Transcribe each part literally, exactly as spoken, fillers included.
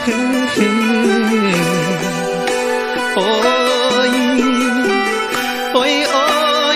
โอ้ยโอ้ยโอ้ย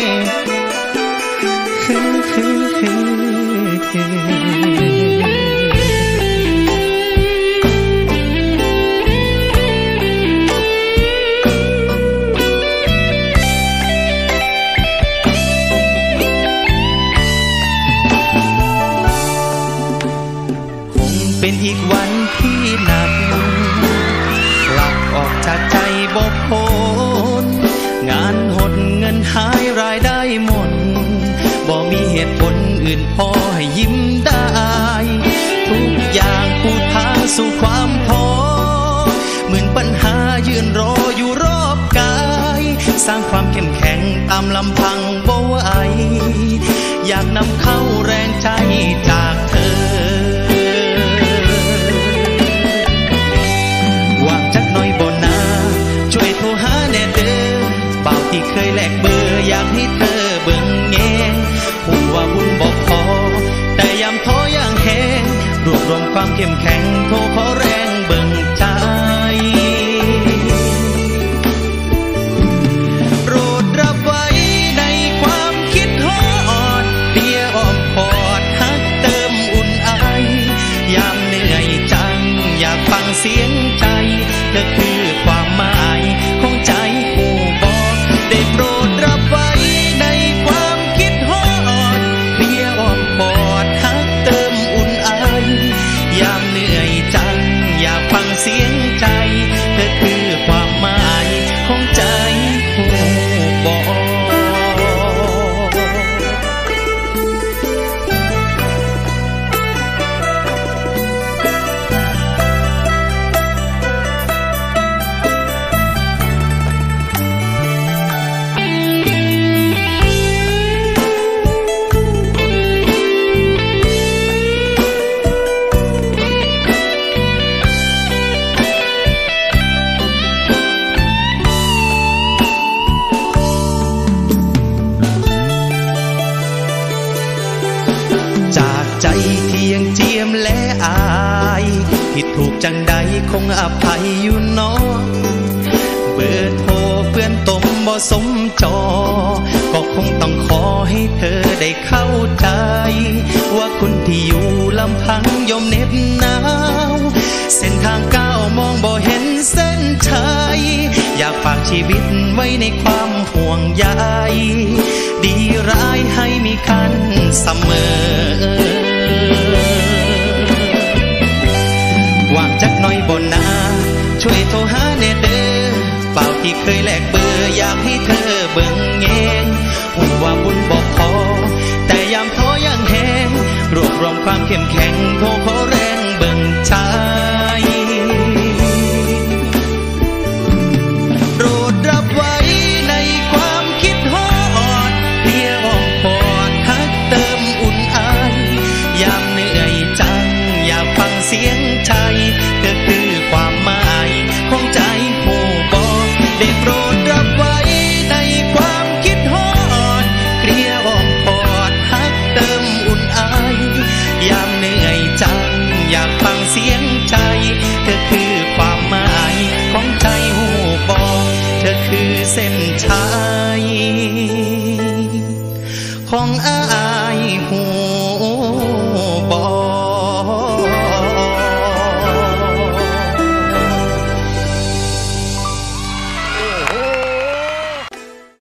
เป็นอีกวันที่หนักกลับออกจากใจบกพนงานหดเงินหายรายได้หมดบ่มีเหตุผลอื่นพอให้ยิ้มได้ทุกอย่างปูทางสู่ความท้อเหมือนปัญหายืนรออยู่รอบกายสร้างความเข้มแข็งตามลำพังบ่ไหวอยากนำเข้าแรงใจจากเธอที่เคยแลกเบอร์อยากให้เธอเบิ่งแงหูว่าบุญบอกพอแต่ยามท้ออย่างแข็งรวบรวมความเข้มแข็งโทรขอแรงเบิ่งใจโปรดรับไว้ในความคิดฮอดเดียอ้อมกอดฮักเติมอุ่นไอยามเหนื่อยจังอยากฟังเสียงใจเธอคือความหมายของใจได้โปรดรับไว้ในความคิดฮอดเพียงอ้อมกอดฮักเติมอุ่นไอยามเหนื่อยจังอยากฟังเสียงใจเธอคือความหมายของใจผู้บอกใจที่ยังเจียมและอายผิดถูกจังใดคงอภัยอยู่น้องเบอร์โทรเพื่อนตมบ่สมจอก็คงต้องขอให้เธอได้เข้าใจว่าคนที่อยู่ลำพังยอมเหน็บหนาวเส้นทางก้าวมองบ่เห็นเส้นชัยอยากฝากชีวิตไว้ในความห่วงใยดีร้ายให้มีกันเสมอว่างจักหน่อยบนนาช่วยโทรหาแน่เด้อเปล่าที่เคยแลกเบอร์อยากให้เธอเบิ่งแงหูว่าบุญบอกพอแต่ยามท้อยังแหงรวบรวมความเข้มแข็งโทรขอ